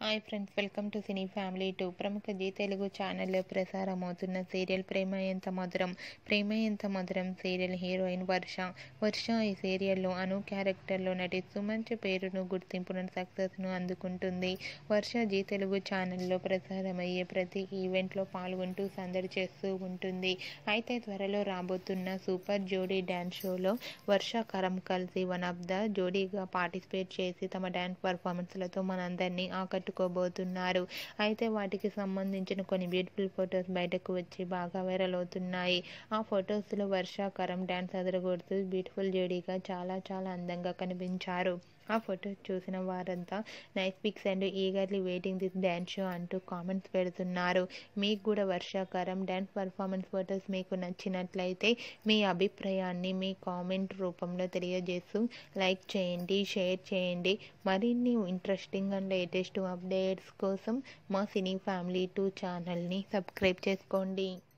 Hi friends, welcome to cine family 2. ప్రముఖ G Telugu ఛానల్లో ప్రసారమవుతున్న serial ప్రేమ ఎంత మధురం. ప్రేమ ఎంత మధురం సీరియల్ హీరోయిన్ వర్ష ఈ సీరియల్లో అను క్యారెక్టర్లో నటిస్తూ మంచి పేరును, గుర్తింపును, సక్సెస్ను అందుకుంటుంది. వర్ష జీ తెలుగు ఛానల్లో ప్రసారమయ్యే ప్రతి ఈవెంట్లో పాల్గొంటూ సందడి చేస్తూ ఉంటుంది. అయితే త్వరలో రాబోతున్న సూపర్ జోడీ డ్యాన్స్ షోలో వర్ష కరం కలిసి వన్ ఆఫ్ ద జోడీగా పార్టిసిపేట్ చేసి తమ డ్యాన్స్ పర్ఫార్మెన్స్లతో మనందరినీ ఆకట్టుకోబోతున్నారు. అయితే వాటికి సంబంధించిన కొన్ని బ్యూటిఫుల్ ఫొటోస్ బయటకు వచ్చి బాగా వైరల్ అవుతున్నాయి. ఆ ఫొటోస్లో వర్ష కరం డ్యాన్స్ అదరగొడుతూ బ్యూటిఫుల్ జోడీగా చాలా అందంగా కనిపించారు. ఆ ఫొటోస్ చూసిన వారంతా nice pics and eagerly waiting this dance show అంటూ కామెంట్స్ పెడుతున్నారు. మీకు కూడా వర్షాకారం డ్యాన్స్ పర్ఫార్మెన్స్ ఫొటోస్ మీకు నచ్చినట్లయితే మీ అభిప్రాయాన్ని మీ కామెంట్ రూపంలో తెలియజేస్తూ లైక్ చేయండి, షేర్ చేయండి. మరిన్ని ఇంట్రెస్టింగ్ అండ్ లేటెస్ట్ అప్డేట్స్ కోసం మా సినీ ఫ్యామిలీ 2 ఛానల్ని సబ్స్క్రైబ్ చేసుకోండి.